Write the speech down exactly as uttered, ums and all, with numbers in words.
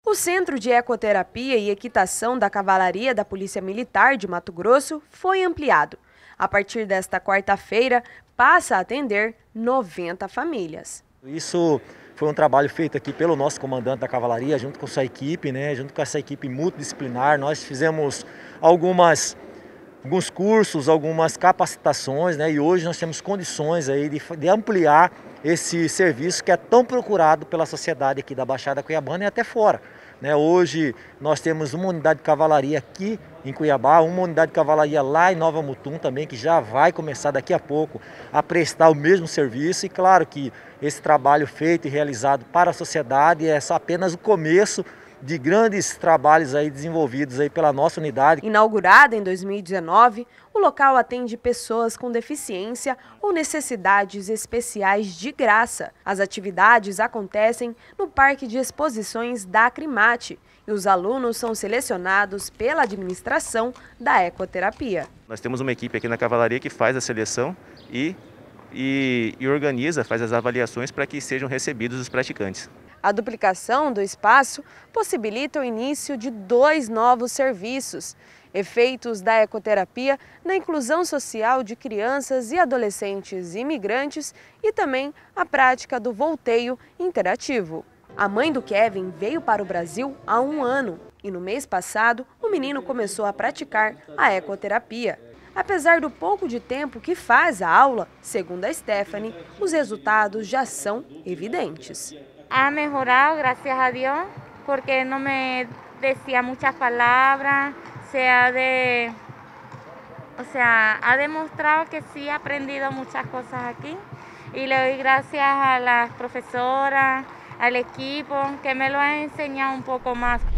O Centro de Ecoterapia e Equitação da Cavalaria da Polícia Militar de Mato Grosso foi ampliado. A partir desta quarta-feira, passa a atender noventa famílias. Isso foi um trabalho feito aqui pelo nosso comandante da Cavalaria, junto com sua equipe, né, junto com essa equipe multidisciplinar. Nós fizemos algumas, alguns cursos, algumas capacitações, né, e hoje nós temos condições aí de, de ampliar esse serviço que é tão procurado pela sociedade aqui da Baixada Cuiabana e até fora. Né, hoje nós temos uma unidade de cavalaria aqui em Cuiabá, uma unidade de cavalaria lá em Nova Mutum também, que já vai começar daqui a pouco a prestar o mesmo serviço. E claro que esse trabalho feito e realizado para a sociedade é só apenas o começo de grandes trabalhos aí desenvolvidos aí pela nossa unidade. Inaugurada em dois mil e dezenove, o local atende pessoas com deficiência ou necessidades especiais de graça. As atividades acontecem no Parque de Exposições da Acrimate e os alunos são selecionados pela administração da ecoterapia. Nós temos uma equipe aqui na Cavalaria que faz a seleção e, e, e organiza, faz as avaliações para que sejam recebidos os praticantes. A duplicação do espaço possibilita o início de dois novos serviços, efeitos da ecoterapia na inclusão social de crianças e adolescentes imigrantes e também a prática do volteio interativo. A mãe do Kevin veio para o Brasil há um ano e no mês passado o menino começou a praticar a ecoterapia. Apesar do pouco de tempo que faz a aula, segundo a Stephanie, os resultados já são evidentes. Ha mejorado, gracias a Dios, porque no me decía muchas palabras, se ha de, o sea, ha demostrado que sí ha aprendido muchas cosas aquí y le doy gracias a las profesoras, al equipo que me lo ha enseñado un poco más.